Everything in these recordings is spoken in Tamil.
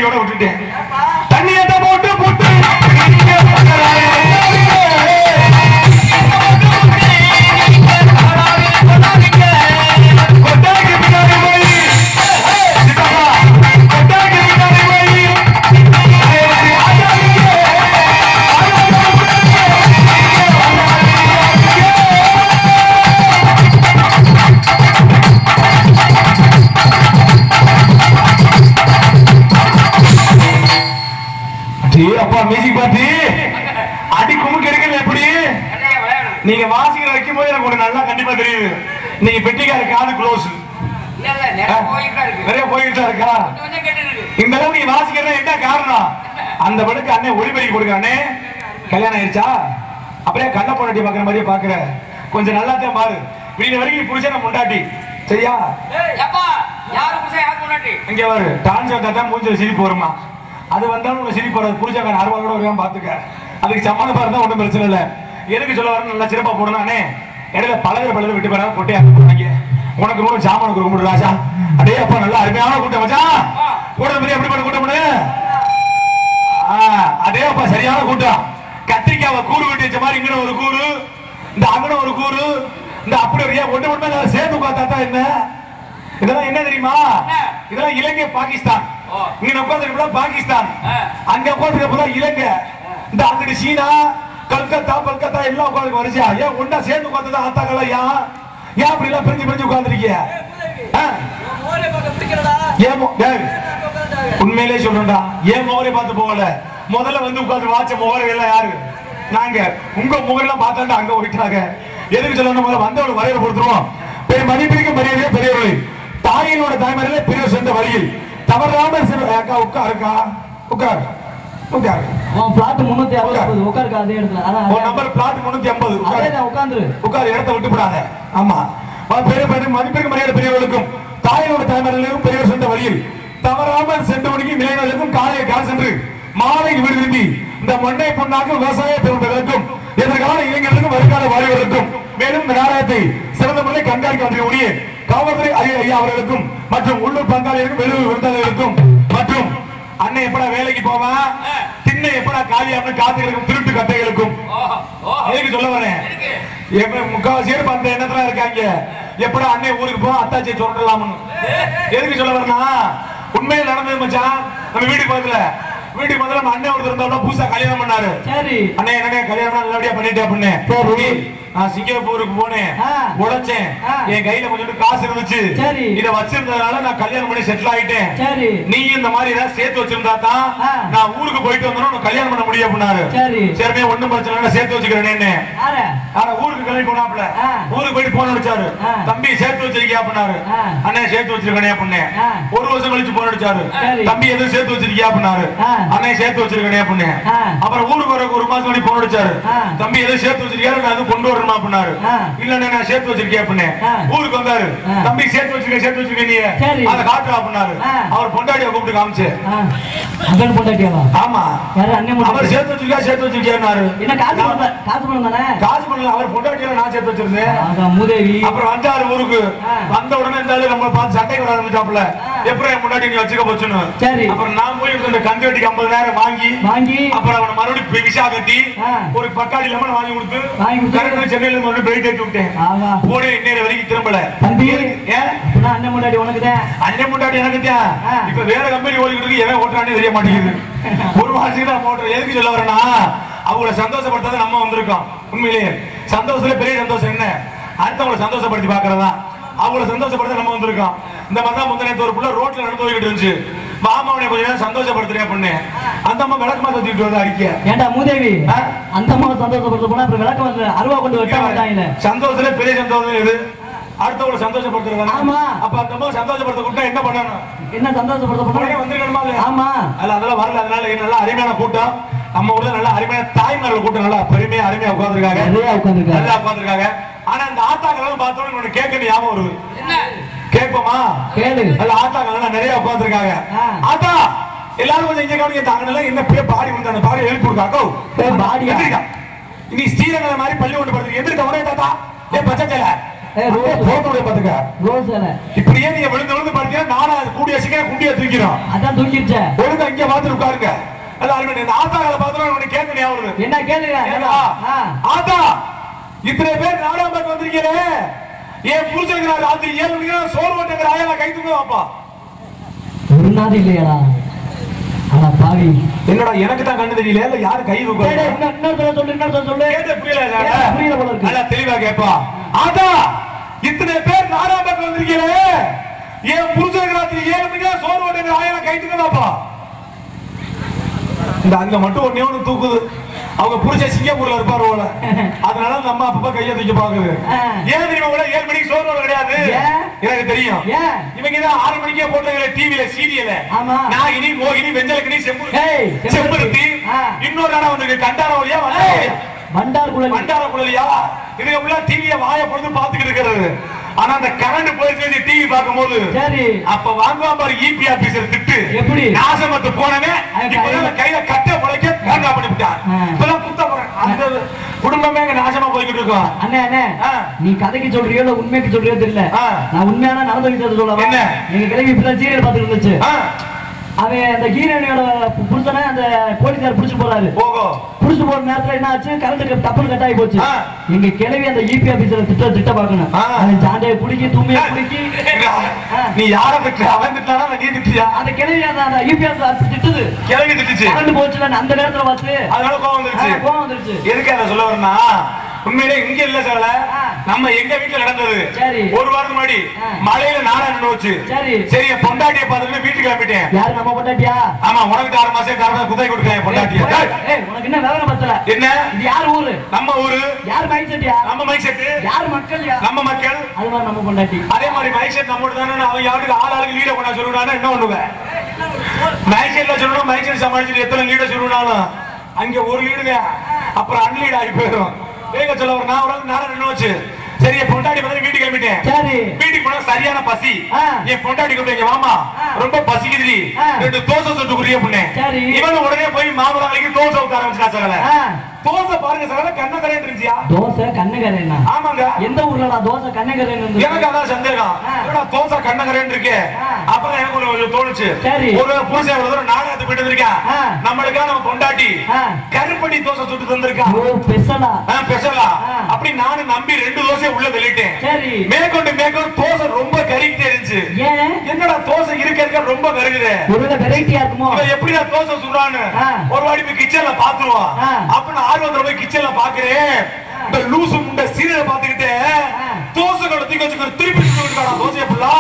அடியோட விட்டுட்டேன். தண்ணியத்தை போட்டு போட்டு அப்பா மியூசிக் பார்த்து அடி குமுக்கு எடுக்கல. எப்படி நீங்க வாசிக்கிற வைக்கும் போது எனக்கு ஒண்ணு நல்லா கண்டிப்பா தெரியுது. நீங்க பெட்டிக்கார காது க்ளோஸ் நிறைய போயிட்டு இருக்கா. இந்த அளவு நீங்க வாசிக்கிறதா என்ன காரணம்? அந்த படுக்கு அண்ணன் ஒளிபெருக்கி கொடுக்கானே. கல்யாணம் ஆயிடுச்சா? அப்படியே கண்ண பொண்டாட்டி பாக்குற மாதிரியே பாக்குற. கொஞ்சம் நல்லா தான் பாரு. இப்படி வரைக்கும் புருஷன் முண்டாட்டி சரியா? இங்க பாரு டான்ஸ் வந்தா தான் மூஞ்சில சிரிப்பு வருமா? அது வந்தாலும் உங்க சிரிப்பு வராது. புருஷன் அறுவாளோட வருவான் பாத்துக்க. அதுக்கு சம்மந்த பாரு தான் ஒன்றும் பிரச்சனை இல்லை. எதுக்கு சொல்ல வரணும்? நல்லா சிறப்பா போடணே. இடையில பழகு விட்டு போறாங்க கொட்டையா போனாங்க. உனக்கு கூட சாமானுக்கு கும்பிடு ராஜா. அடே அப்பா நல்லா அருமையான கூட்டம் வச்சா கூட எப்படி பண்ண கூட்டம் பண்ணு. அதே அப்பா சரியான கூட்டம். கத்திரிக்காவை கூறு வெட்டி வச்ச மாதிரி இங்க ஒரு கூறு, இந்த அங்கன ஒரு கூறு, இந்த அப்படி ஒரு ஒன்று ஒன்று சேர்த்து உட்காந்தா என்ன? இதெல்லாம் என்ன தெரியுமா? இதெல்லாம் இலங்கை பாகிஸ்தான். இங்க உட்கார்ந்து பாகிஸ்தான், அங்க உட்கார்ந்து இலங்கை, இந்த அங்கிட்டு சீனா, கல்கத்தா எல்லாம் உட்கார்ந்து வரிசையா. ஏன் ஒன்னா சேர்ந்து உட்கார்ந்து ஆத்தாக்களா? ஏன் அப்படி எல்லாம் பிரிஞ்சு உட்கார்ந்துருக்கீங்க? உண்மையிலே சொல்றா, ஏன் முகரை பார்த்து போகல? முதல்ல வந்து உட்கார்ந்து வாச்ச முகரை எல்லாம் யாரு? நாங்க. உங்க முகரெல்லாம் பார்த்தா அங்க போயிட்டாங்க. எதுக்கு சொல்லணும்? முதல்ல வந்தவங்க வரையில பொறுத்துருவோம். மதிப்பிற்கு மரியாதையே பெரியவர்களை தாயினோட தாய்மாரிலே பெரிய சென்ற வழியில் தவறாமல் உட்காருக்கா உட்கார் உட்கார். பிளாட் 350 உட்காருக்கா? அதே இடத்துல நம்பர் பிளாட் 350 உட்கார்ந்து உட்கார். இடத்தை விட்டு விடாத. ஆமா, மதிப்பிற்கு மரியாதை பெரியவர்களுக்கும் தாயினோட தாய்மாரிலும் பெரியவர் சென்ற வழியில் தவறாமல் சென்றவனுக்கு இளைஞர்களுக்கும் காலையை கால் சென்று மாலை வீடு திரும்பி இந்த மண்ணை பொண்ணாக விவசாய பெருமைகளுக்கும் எதிர்கால இளைஞர்களுக்கும் வருங்கால வாலிபர்களுக்கும் மேலும் இந்த நாடகத்தை சிறந்த முறையில் கண்காணிக்க வேண்டிய காவல்துறை ஐயா அவர்களுக்கும் மற்றும் உள்ளூர் பங்காளிகளுக்கும் வெளியூர் விருந்தாளிகளுக்கும் மற்றும் அண்ணன் எப்படா வேலைக்கு போவான், திண்ணை எப்படா காலியாம காத்துகளுக்கும் திருட்டு கட்டைகளுக்கும் எதுக்கு சொல்ல வரேன்? முக்காவாசி பேர் அந்த எண்ணத்துல இருக்காங்க. எப்படா அண்ணன் ஊருக்கு போவோம் அத்தாச்சியை சொல்லலாம்னு. எதுக்கு சொல்ல வரேன்னா, உண்மையில நடந்தது மச்சான். நம்ம வீட்டுக்கு முதல்ல நம்ம அண்ணன் ஒருத்தர் இருந்தாலும் புதுசா கல்யாணம் பண்ணாரு. அண்ணே என்ன கல்யாணம் நல்லபடியா பண்ணிட்டேன் அப்படின்னு நான் சிங்கப்பூருக்கு போனேன், உழைச்சேன். என் கையில கொஞ்சம் காசு இருந்துச்சு. இத வச்சிருந்ததுனால நான் கல்யாணம் பண்ணி செட்டில் ஆயிட்டேன். நீ இந்த மாதிரி ஏதாவது சேர்த்து வச்சிருந்தா தான் நான் ஊருக்கு போயிட்டு வந்தோம் கல்யாணம் பண்ண முடியும் அப்படின்னாரு. சரி ஒண்ணும் பிரச்சனை இல்லை, சேர்த்து வச்சுக்கிறேன்னு. ஆனா ஊருக்கு கிளம்பி போனாப்ல. ஊருக்கு போயிட்டு போன் அடிச்சாரு, தம்பி சேர்த்து வச்சிருக்கியா அப்படின்னாரு. அண்ணே சேர்த்து வச்சிருக்கேன் அப்படின்னு. ஒரு வருஷம் கழிச்சு போன் அடிச்சாரு, தம்பி எதுவும் சேர்த்து வச்சிருக்கியா அப்படின்னாரு. அண்ணே சேர்த்து வச்சிருக்கேன் அப்படின்னு. அப்புறம் ஊருக்கு வர ஒரு மாசம் கழிச்சு போன் அடிச்சாரு, தம்பி எதுவும் சேர்த்து வச்சிருக்கியா, நான் அது கொண்டு வரணுமா அப்படின்னாரு. இல்ல நான் சேர்த்து வச்சிருக்கேன் அப்படின்னு. ஊருக்கு வந்தாரு, தம்பி சேர்த்து வச்சிருக்கேன் நீ அதை காட்டுறா அப்படின்னாரு. அவர் பொண்டாட்டியை கூப்பிட்டு காமிச்சு. ஆமா, அவர் சேர்த்து வச்சிருக்காரு. காசு பண்ணல, அவர் பொண்டாட்டியில நான் சேர்த்து வச்சிருந்தேன். அப்புறம் வந்தாரு ஊருக்கு. வந்த உடனே இருந்தாலும் நம்ம பார்த்து சண்டை வர ஆரம்பிச்சாப்ல. எப்படி என் பொண்டாட்டி நீ வச்சுக்க போச்சுன்னு. அப்புறம் நான் போய் கந்துவட்டிக்கு 50,000 வாங்கி அப்புறம் அவனை மறுபடியும் விசா கட்டி ஒரு பக்காடி லெமன் வாங்கி கொடுத்து சென்னையில மறுபடியும் பெயிட் ஏற்றி விட்டேன். போட இன்னொரு வரைக்கும் திரும்பல. அண்ணன் முன்னாடி எனக்கு தான். இப்ப வேற கம்பெனி ஓடிக்கிட்டு இருக்கு, எவன் ஓட்டுறானே தெரிய மாட்டேங்குது. ஒரு மாசத்துக்கு தான் ஓட்டுறேன். எதுக்கு சொல்ல வரேன்னா, அவங்களை சந்தோஷப்படுத்தாத நம்ம வந்திருக்கோம். உண்மையிலேயே சந்தோஷத்துல பெரிய சந்தோஷம் என்ன, அடுத்தவங்களை சந்தோஷப்படுத்தி பாக்குறதா. அவங்களை சந்தோஷப்படுத்த நம்ம வந்திருக்கோம். இந்த மாதிரி தான் முந்தின ஒரு புள்ள ரோட்ல நடந்து போய்கிட்டு இருந்துச்சு. மாமாவனை கொஞ்ச நேரம் சந்தோஷப்படுத்துறேன் அப்படின்னு. அந்த அம்மா விளக்கு மாத்த தூக்கிட்டு வந்து அடிக்க. ஏண்டா மூதேவி, அந்த அம்மாவை சந்தோஷப்படுத்த போனா அப்புறம் விளக்கு வந்து அருவா கொண்டு வெட்ட மாட்டாங்க. சந்தோஷத்துல பெரிய சந்தோஷம் இது. அடுத்தவங்களை சந்தோஷப்படுத்துறது. ஆமா, அப்ப அந்த அம்மா சந்தோஷப்படுத்த கூட்டம் என்ன பண்ணணும்? என்ன சந்தோஷப்படுத்த வந்துருக்கணுமா? ஆமா, அதெல்லாம் வரல. அதனால நல்ல அருமையான கூட்டம் நம்ம ஊர்ல, நல்ல அருமையான தாய்மார்கள் கூட்டம் நல்லா பெருமையா அருமையா உட்கார்ந்துருக்காங்க. நல்லா உட்கார்ந்துருக்காங்க. ஆனா இந்த ஆத்தாக்கள் பார்த்தோன்னு உனக்கு கேட்க ஞாபகம் வருது. கேட்போமா? கேளு. அல்ல ஆத்தாக்கள் நிறைய உட்கார்ந்துருக்காங்க. ஆத்தா எல்லாரும் கொஞ்சம் இங்க கவனிங்க. தாங்கல என்ன பேர் பாடி வந்து அந்த பாடி எழுப்பி கொடுக்காக்கோ. பாடி எந்திரிக்கா. நீ ஸ்ரீரங்கல மாதிரி பள்ளி கொண்டு படுத்து எந்திரிக்க உடனே தாத்தா ஏ பச்சைச்சல போட்டோட பாத்துக்க ரோஸ்ல இப்படியே நீங்க விழுந்து விழுந்து பாத்தீங்கன்னா நானா கூடிய சீக்கிரம் குண்டிய தூக்கிறோம். அதான் தூக்கிடுச்சே. ஒழுங்கா இங்க பாத்து உட்காருங்க. அதான் ஆத்தாங்களை பாத்துறோம். உனக்கு கேட்க ஞாபகம் என்ன கேளுங்க. ஆத்தா இத்தனை பேர் நாடாம்பக்கு வந்திருக்கீங்களே, ஏன் புருஷனுக்கு ராத்திரி 7 மணிக்கு சோறு ஓட்டுங்கிற ஆயா கை தூங்க வாப்பா. ஒரு நாள் இல்லையாடா? ஆனா பாவி என்னடா எனக்கு தான் கண்ணு தெரியல, இல்ல யாரு கை தூக்க? இன்னொரு சொல்லு கேட்ட புரியல. புரியல போல இருக்கு. நல்லா தெளிவா கேப்பா. ஆத்தா இத்தனை பேர் நாடாம்பக்கு வந்திருக்கீங்களே, ஏன் புருஷனுக்கு ராத்திரி 7 மணிக்கு சோறு ஓட்டுங்கிற ஆயா கை தூங்க வாப்பா. இந்த அங்க மட்டும் ஒண்ணே ஒண்ணு தூக்குது. அவங்க புருஷன் சிங்கப்பூர்ல இருப்பாரு போல, அதனால நம்ம அப்பா கையை தூக்கி பாக்குது. ஏன் தெரியுமா? 7 மணிக்கு சோறு கிடையாது, எனக்கு தெரியும். இவங்க தான் 6 மணிக்கே போட்டாங்க டிவில சீரியல. நாகினி மோகினி வெஞ்சலக்கினி செம்பருத்தி இன்னொரு நாடா வந்து கண்டார வழியா வண்டார குழலியா இதுக்கு உள்ள டிவிய வாய பொழுது பாத்துக்கிட்டு இருக்கிறது. ஆனா அந்த கரண்ட் போயிடுச்சு டிவி பார்க்கும்போது அப்ப வாங்குவா பாரு இபி ஆபீசர் திட்டு எப்படி நாசமத்து போனவே இப்ப கையில கட்ட முளைக்க காண்டா பண்ணிவிட்டான். இப்பதான் குத்த போறேன். அந்த குடும்பமே நாசமா போய்கிட்டு இருக்கோம். அண்ணே அண்ணே நீ கதைக்கு சொல்றியோ இல்ல உண்மைக்கு சொல்றியோ தெரியல, நான் உண்மையான நடந்த விஷயத்தை சொல்ல. என்ன நீங்க கிளம்பி இப்பதான் சீரியல் பாத்துட்டு இருந்துச்சு. அவன் அந்த ஹீரோனியோட புருஷனை அந்த போலீசார் புடிச்சு போறாரு. புடிச்சு போற நேரத்துல என்ன ஆச்சு? கரண்ட் டப்புன்னு கட் ஆகி போச்சு. எங்க கிளவி அந்த இபி ஆபீசர் திட்ட பாக்கணும். ஜாண்டைய குடிக்கி தூமையா குடிக்கி நீ யார திட்டு? அவன் திட்டானா நீ திட்டியா? அந்த கிளவி அந்த இபி ஆபீசர் திட்டுது. கிளவி திட்டுச்சு. கரண்ட் போச்சுல அந்த நேரத்துல பார்த்து அதனால கோவம் வந்துருச்சு. எதுக்கு அதை சொல்ல வரனா? உண்மையிலே இங்க இல்ல சார், நம்ம எங்க வீட்டுல நடந்தது. ஒரு வாரம் முன்னாடி மழையில நாடா நின்னுச்சு. சரி பொண்டாட்டிய பார்த்துட்டு வீட்டுக்கு கிளம்பிட்டேன். யாரு நம்ம பொண்டாட்டியா? ஆமா, உனக்கு 6 மாசம் காரணம் குதை கொடுத்தேன் பொண்டாட்டியா. உனக்கு என்ன வேலை பத்தல? என்ன இது? யார் ஊரு? நம்ம ஊரு. யார் மைக் செட்டியா? நம்ம மைக் செட். யார் மக்கள்? நம்ம மக்கள். அது மாதிரி நம்ம பொண்டாட்டி. அதே மாதிரி மைக் செட் நம்மோட தானே. அவன் யாருக்கு ஆளுக்கு லீட கொண்டா சொல்லுவானா என்ன பண்ணுவேன்? மைக் செட்ல சொல்லணும். மைக் செட் சமாளிச்சுட்டு எத்தனை லீட சொல்லுவானாலும் அங்க ஒரு லீடுங்க அப்புறம் அன்லீட் ஆகி போயிடும். வேக சொல்ல ஒரு நான் ஒரு நாடா நின்னுச்சு. சரி பொண்டாட்டி வந்து வீட்டுக்கு கிளம்பிட்டேன். சரி வீட்டுக்கு போனா சரியான பசி. என் பொண்டாட்டி கூப்பிட்டு வாமா ரொம்ப பசிக்குதுடி 2 தோசை சுட்டு குடிய புண்ணே. இவன் உடனே போய் மாமனாருக்கு தோசை ஊத்த ஆரம்பிச்சா சகல. தோசை பாருங்க சகல கண்ணகரேன்னு இருந்துச்சியா? தோசை கண்ணகரேன்னா? ஆமாங்க. எந்த ஊர்லடா தோசை கண்ணகரேன்னு இருந்து? எனக்கு அதான் சந்தேகம். என்னடா தோசை கண்ணகரேன்னு இருக்கு. அப்புறம் எனக்கு ஒரு தோணுச்சு. ஒரு புருஷன் ஒரு தடவை நாடகத்துக்கு போயிட்டு வந்திருக்கேன். நம்மளுக்காக நம்ம பொண்டாட்டி கருப்பட்டி தோசை சுட்டு தந்திருக்கான். ஓ ஸ்பெஷலா? ஸ்பெஷலா. அப்படி நானும் நம்பி 2 தோசை உள்ள வெளியிட்டேன். சரி மேற்கொண்டு தோசை ரொம்ப கறிக்கிட்டே இருந்துச்சு. என்னடா தோசை இருக்க ரொம்ப கருகுது. ஒருவேளை வெரைட்டியா இருக்குமோ? இவன் எப்படிடா தோசை சுடுறான்னு ஒரு வாடி போய் கிச்சன்ல பாத்துருவான். அப்ப ஆர்வத்துல போய் கிச்சன்ல பாக்குறேன். இந்த லூசு முண்ட சீரியலை பாத்துக்கிட்டே தோசை கடத்தி வச்சு திருப்பி தோசையை ஃபுல்லா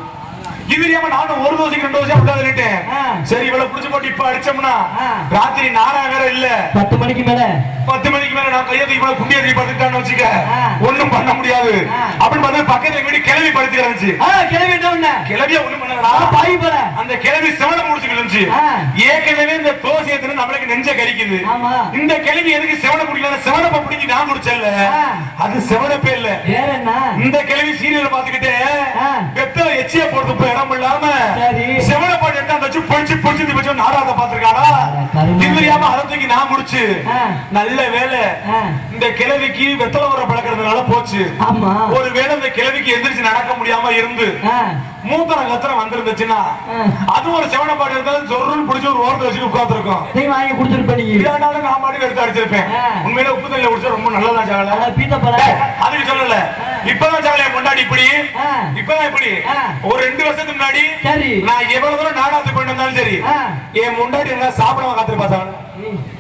இது நானும் ஒரு தோசைக்கு 2 தோசை விட்டாதுட்டேன். சரி இவ்வளவு புடிச்சு போட்டு இப்ப அடிச்சோம்னா ராத்திரி நானா வேற இல்ல 10 மணிக்கு மேல நான் கையத்தை இவ்வளவு குண்டியை தூக்கி படுத்துட்டான்னு வச்சுக்க ஒண்ணும் பண்ண முடியாது. அப்படின்னு பார்த்து பக்கத்துல வீடு கிளவி படுத்து கிடந்துச்சு. கிளவி என்ன கிளவியா ஒண்ணும் பண்ணா அந்த கிளவி செவனை முடிச்சுக்கிட்டு இருந்துச்சு. ஏற்கனவே இந்த தோசையை நம்மளுக்கு நெஞ்ச கறிக்குது. இந்த கிளவி எதுக்கு செவனை குடிக்கல? செவனப்ப பிடிச்சி நான் குடிச்சல, அது செவனப்பே இல்ல. இந்த கிளவி சீரியல் பாத்துக்கிட்டு வெத்தல எச்சிய போடுறது போய் இடம் இல்லாம செவன பாட்டு எடுத்து வச்சு பொழிச்சு பொழிச்சு வச்சு நாடாத பாத்துருக்காடா. தெரியாம அதை தூக்கி நான் முடிச்சு நல்ல வேலை இந்த கிழவிக்கு வெத்தலை வர பழக்கிறதுனால போச்சு. ஒரு வேளை இந்த கிழவிக்கு எந்திரிச்சு நடக்க முடியாம இருந்து மூத்தரம் கத்திரம் வந்திருந்துச்சுன்னா அது ஒரு செவன பாட்டு இருந்தாலும் சொருன்னு பிடிச்சி ஒரு ஓரத்தை வச்சு உட்கார்ந்துருக்கோம். நான் பாட்டுக்கு எடுத்து அடிச்சிருப்பேன். உண்மையில உப்பு தண்ணியில குடிச்சா ரொம்ப நல்லதா சாகல. அதுக்கு சொல்லல. இப்பதான் சாகல கொண்டாடி இப்படி இப்பதான் இப்படி ஒரு 2 வருஷத்துக்கு முன்னாடி நான் எவ்வளவு தூரம் நாடாத்து போயிட்டு இருந்தாலும் சரி என் முன்னாடி சாப்பிடாம காத்திருப்பா சார்.